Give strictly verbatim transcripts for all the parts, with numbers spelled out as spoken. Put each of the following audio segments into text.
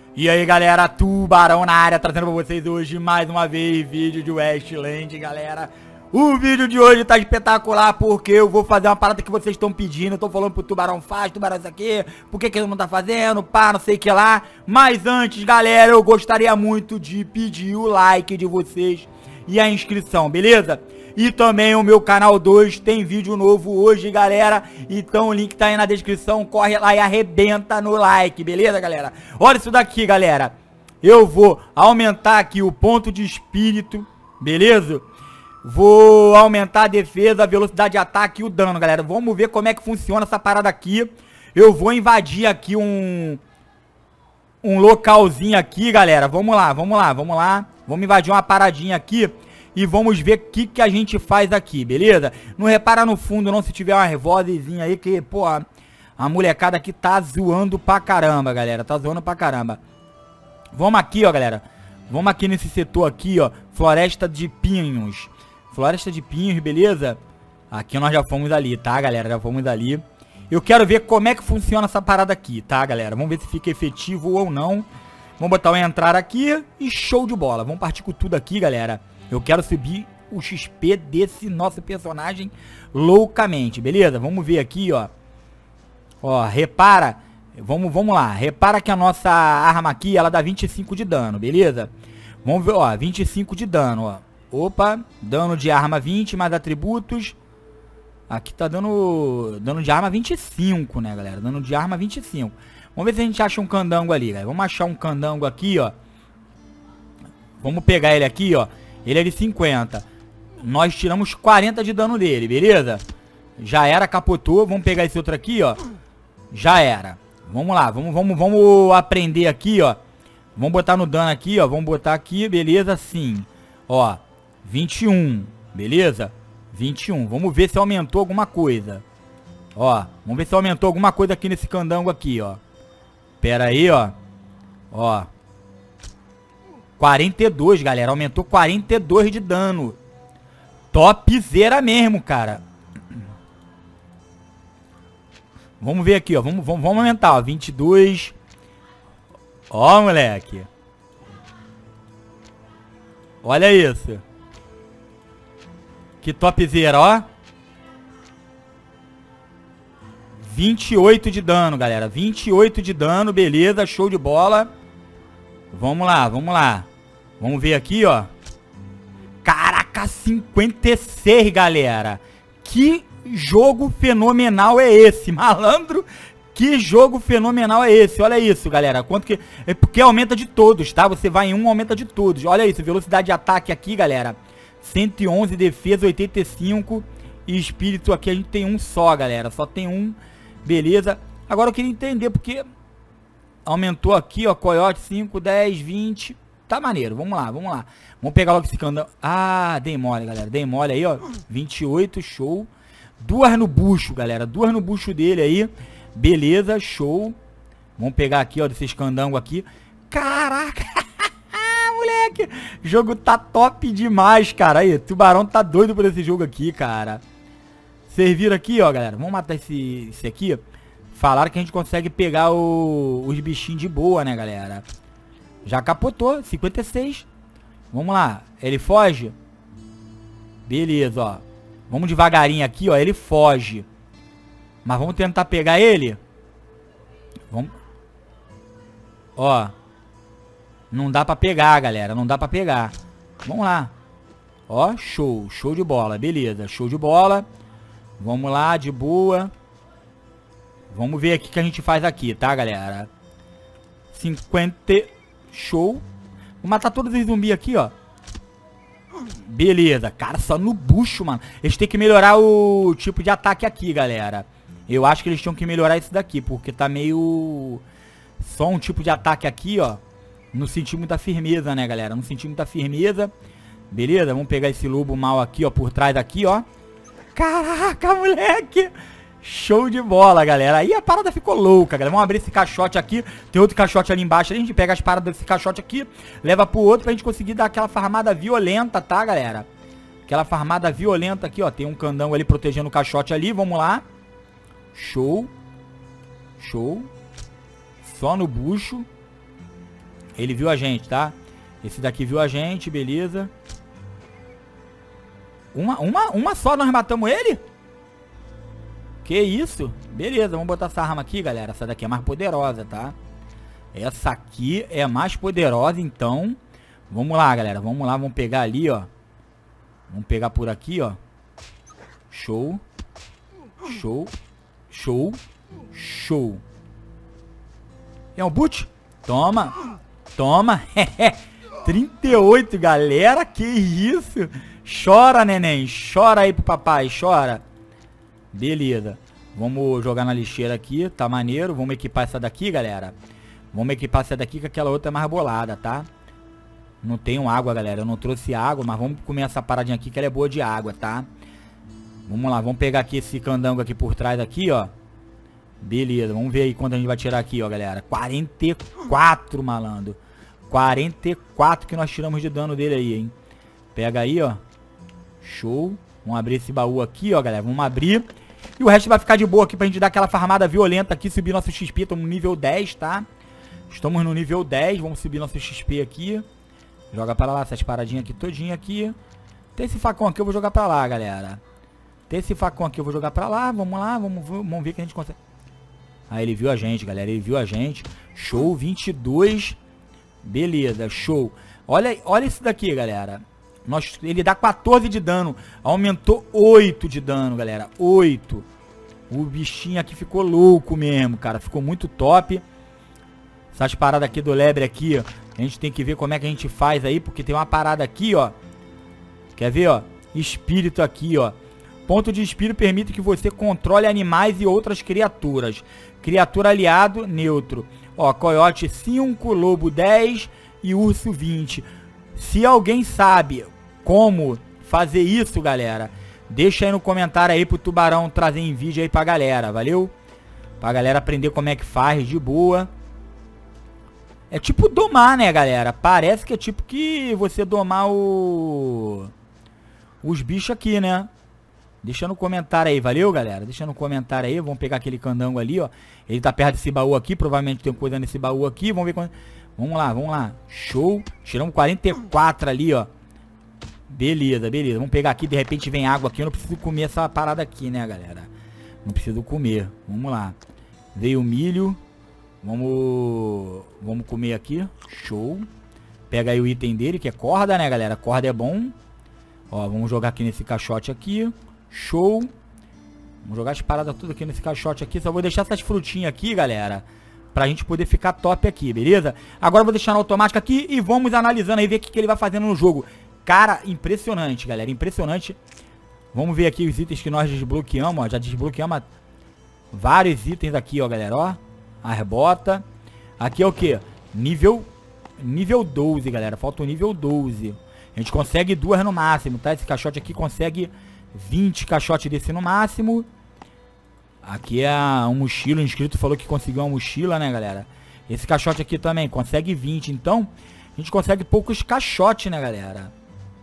E aí galera, Tubarão na área, trazendo pra vocês hoje mais uma vez vídeo de Westland, galera. O vídeo de hoje tá espetacular porque eu vou fazer uma parada que vocês estão pedindo. Eu tô falando pro Tubarão, faz, Tubarão isso aqui, por que que ele não tá fazendo, pá, não sei o que lá. Mas antes, galera, eu gostaria muito de pedir o like de vocês e a inscrição, beleza? E também o meu canal dois tem vídeo novo hoje, galera. Então o link tá aí na descrição, corre lá e arrebenta no like, beleza, galera? Olha isso daqui, galera. Eu vou aumentar aqui o ponto de espírito, beleza? Vou aumentar a defesa, a velocidade de ataque e o dano, galera. Vamos ver como é que funciona essa parada aqui. Eu vou invadir aqui um... Um localzinho aqui, galera. Vamos lá, vamos lá, vamos lá. Vamos invadir uma paradinha aqui. E vamos ver o que, que a gente faz aqui, beleza? Não repara no fundo não se tiver uma vozinha aí que, pô, a, a molecada aqui tá zoando pra caramba, galera. Tá zoando pra caramba. Vamos aqui, ó, galera. Vamos aqui nesse setor aqui, ó. Floresta de Pinhos. Floresta de Pinhos, beleza? Aqui nós já fomos ali, tá, galera? Já fomos ali. Eu quero ver como é que funciona essa parada aqui, tá, galera? Vamos ver se fica efetivo ou não. Vamos botar o entrar aqui e show de bola. Vamos partir com tudo aqui, galera. Eu quero subir o X P desse nosso personagem loucamente, beleza? Vamos ver aqui, ó. Ó, repara. Vamos, vamos lá. Repara que a nossa arma aqui, ela dá vinte e cinco de dano, beleza? Vamos ver, ó. vinte e cinco de dano, ó. Opa. Dano de arma vinte, mais atributos. Aqui tá dando dano de arma vinte e cinco, né, galera? Dano de arma vinte e cinco. Vamos ver se a gente acha um candango ali, galera. Vamos achar um candango aqui, ó. Vamos pegar ele aqui, ó. Ele é de cinquenta. Nós tiramos quarenta de dano dele, beleza? Já era, capotou. Vamos pegar esse outro aqui, ó. Já era. Vamos lá, vamos, vamos, vamos aprender aqui, ó. Vamos botar no dano aqui, ó. Vamos botar aqui, beleza? Sim. Ó, vinte e um, beleza? vinte e um. Vamos ver se aumentou alguma coisa. Ó, vamos ver se aumentou alguma coisa aqui nesse candango aqui, ó. Pera aí, ó. Ó. quarenta e dois, galera. Aumentou quarenta e dois de dano. Topzera mesmo, cara. Vamos ver aqui, ó. Vamos, vamos, vamos aumentar, ó. vinte e dois. Ó, moleque. Olha isso. Que topzera, ó. vinte e oito de dano, galera. vinte e oito de dano, beleza. Show de bola. Vamos lá, vamos lá. Vamos ver aqui, ó. Caraca, cinquenta e seis, galera. Que jogo fenomenal é esse, malandro? Que jogo fenomenal é esse? Olha isso, galera. Quanto que... É porque aumenta de todos, tá? Você vai em um, aumenta de todos. Olha isso, velocidade de ataque aqui, galera. cento e onze, defesa oitenta e cinco. E espírito aqui a gente tem um só, galera. Só tem um. Beleza. Agora eu queria entender porque... Aumentou aqui, ó, coiote, cinco, dez, vinte. Tá maneiro, vamos lá, vamos lá. Vamos pegar logo esse candango. Ah, dei mole, galera. Dei mole aí, ó. vinte e oito, show. Duas no bucho, galera. Duas no bucho dele aí. Beleza, show. Vamos pegar aqui, ó, desses candangos aqui. Caraca, moleque. O jogo tá top demais, cara. Aí, Tubarão tá doido por esse jogo aqui, cara. Vocês viram aqui, ó, galera. Vamos matar esse, esse aqui, ó. Falaram que a gente consegue pegar o, os bichinhos de boa, né, galera? Já capotou, cinquenta e seis. Vamos lá, ele foge. Beleza, ó. Vamos devagarinho aqui, ó, ele foge. Mas vamos tentar pegar ele. Vamos. Ó. Não dá pra pegar, galera, não dá pra pegar. Vamos lá. Ó, show, show de bola, beleza, show de bola. Vamos lá, de boa. Vamos ver aqui o que a gente faz aqui, tá, galera? cinquenta... Show. Vou matar todos os zumbis aqui, ó. Beleza. Cara, só no bucho, mano. Eles têm que melhorar o tipo de ataque aqui, galera. Eu acho que eles tinham que melhorar isso daqui, porque tá meio... Só um tipo de ataque aqui, ó. Não senti muita firmeza, né, galera? Não senti muita firmeza. Beleza? Vamos pegar esse lobo mal aqui, ó. Por trás aqui, ó. Caraca, moleque! Show de bola, galera. Aí a parada ficou louca, galera. Vamos abrir esse caixote aqui. Tem outro caixote ali embaixo. A gente pega as paradas desse caixote aqui, leva pro outro pra gente conseguir dar aquela farmada violenta, tá, galera? Aquela farmada violenta aqui, ó. Tem um candango ali protegendo o caixote ali. Vamos lá. Show. Show. Só no bucho. Ele viu a gente, tá? Esse daqui viu a gente, beleza. Uma, uma, uma só nós matamos ele? Que isso? Beleza, vamos botar essa arma aqui, galera. Essa daqui é mais poderosa, tá? Essa aqui é mais poderosa, então... Vamos lá, galera. Vamos lá, vamos pegar ali, ó. Vamos pegar por aqui, ó. Show. Show. Show. Show. É um boot? Toma. Toma. trinta e oito, galera. Que isso? Chora, neném. Chora aí pro papai. Chora. Beleza. Vamos jogar na lixeira aqui. Tá maneiro. Vamos equipar essa daqui, galera. Vamos equipar essa daqui, que aquela outra é mais bolada, tá? Não tenho água, galera. Eu não trouxe água, mas vamos comer essa paradinha aqui, que ela é boa de água, tá? Vamos lá. Vamos pegar aqui esse candango aqui por trás aqui, ó. Beleza. Vamos ver aí quanto a gente vai tirar aqui, ó, galera. quarenta e quatro, malandro. quarenta e quatro que nós tiramos de dano dele aí, hein? Pega aí, ó. Show. Vamos abrir esse baú aqui, ó, galera. Vamos abrir. E o resto vai ficar de boa aqui pra gente dar aquela farmada violenta aqui. Subir nosso X P. Estamos no nível dez, tá? Estamos no nível dez. Vamos subir nosso X P aqui. Joga pra lá essas paradinhas aqui todinha aqui. Tem esse facão aqui, eu vou jogar pra lá, galera. Tem esse facão aqui, eu vou jogar pra lá. Vamos lá, vamos, vamos ver que a gente consegue. Ah, ele viu a gente, galera. Ele viu a gente. Show, vinte e dois. Beleza, show. Olha, olha isso daqui, galera. Nós, ele dá quatorze de dano. Aumentou oito de dano, galera. oito. O bichinho aqui ficou louco mesmo, cara. Ficou muito top. Essas paradas aqui do lebre aqui, ó. A gente tem que ver como é que a gente faz aí. Porque tem uma parada aqui, ó. Quer ver, ó? Espírito aqui, ó. Ponto de espírito permite que você controle animais e outras criaturas. Criatura aliado, neutro. Ó, coiote cinco, lobo dez e urso vinte. Se alguém sabe como fazer isso, galera, deixa aí no comentário aí pro Tubarão trazer em vídeo aí pra galera, valeu? Pra galera aprender como é que faz de boa. É tipo domar, né, galera? Parece que é tipo que você domar o... os bichos aqui, né? Deixa no comentário aí, valeu, galera? Deixa no comentário aí, vamos pegar aquele candango ali, ó. Ele tá perto desse baú aqui, provavelmente tem coisa nesse baú aqui, vamos ver quando... Vamos lá, vamos lá. Show. Tiramos quarenta e quatro ali, ó. Beleza, beleza. Vamos pegar aqui, de repente vem água aqui. Eu não preciso comer essa parada aqui, né, galera? Não preciso comer. Vamos lá. Veio o milho. Vamos... Vamos comer aqui. Show. Pega aí o item dele, que é corda, né, galera? Corda é bom. Ó, vamos jogar aqui nesse caixote aqui. Show. Vamos jogar as paradas tudo aqui nesse caixote aqui. Só vou deixar essas frutinhas aqui, galera, pra gente poder ficar top aqui, beleza? Agora eu vou deixar no automático aqui e vamos analisando aí, ver o que, que ele vai fazendo no jogo. Cara, impressionante, galera, impressionante. Vamos ver aqui os itens que nós desbloqueamos, ó. Já desbloqueamos vários itens aqui, ó, galera, ó. As botas. Aqui é o que? Nível, nível doze, galera. Falta o nível doze. A gente consegue duas no máximo, tá? Esse caixote aqui consegue vinte caixotes desse no máximo. Aqui é um mochila, o inscrito falou que conseguiu uma mochila, né, galera? Esse caixote aqui também consegue vinte, então a gente consegue poucos caixotes, né, galera?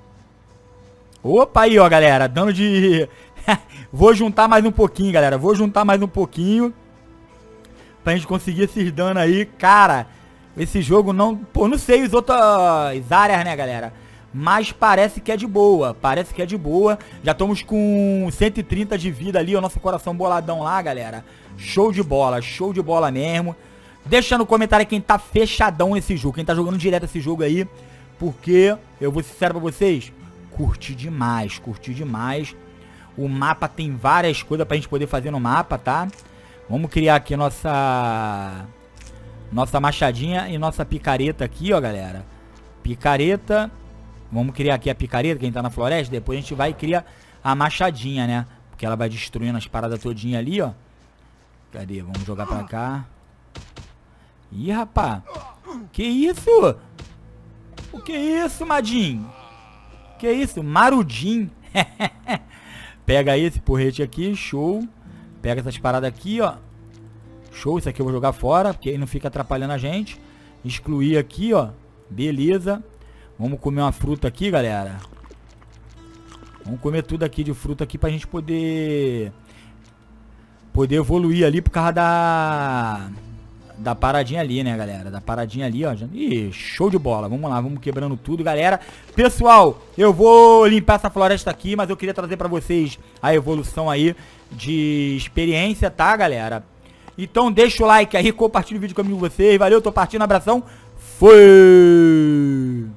Opa, aí, ó, galera, dano de... Vou juntar mais um pouquinho, galera, vou juntar mais um pouquinho pra gente conseguir esses danos aí. Cara, esse jogo não... Pô, não sei as outras áreas, né, galera? Mas parece que é de boa, parece que é de boa. Já estamos com cento e trinta de vida ali, o nosso coração boladão lá, galera. Show de bola, show de bola mesmo. Deixa no comentário quem tá fechadão nesse jogo, quem tá jogando direto esse jogo aí. Porque, eu vou ser sincero pra vocês, curti demais, curti demais. O mapa tem várias coisas pra gente poder fazer no mapa, tá? Vamos criar aqui nossa... Nossa machadinha e nossa picareta aqui, ó, galera. Picareta... Vamos criar aqui a picareta, quem tá na floresta. Depois a gente vai e cria a machadinha, né? Porque ela vai destruindo as paradas todinha ali, ó. Cadê? Vamos jogar pra cá. Ih, rapá. Que isso? O que é isso, Madinho? Que isso? Marudim. Pega aí esse porrete aqui, show. Pega essas paradas aqui, ó. Show, isso aqui eu vou jogar fora, porque aí não fica atrapalhando a gente. Excluir aqui, ó. Beleza. Vamos comer uma fruta aqui, galera. Vamos comer tudo aqui de fruta aqui pra gente poder... Poder evoluir ali por causa da... da paradinha ali, né, galera? Da paradinha ali, ó. Ih, show de bola. Vamos lá, vamos quebrando tudo, galera. Pessoal, eu vou limpar essa floresta aqui, mas eu queria trazer pra vocês a evolução aí de experiência, tá, galera? Então deixa o like aí, compartilha o vídeo comigo com vocês. Valeu, tô partindo, abração. Foi!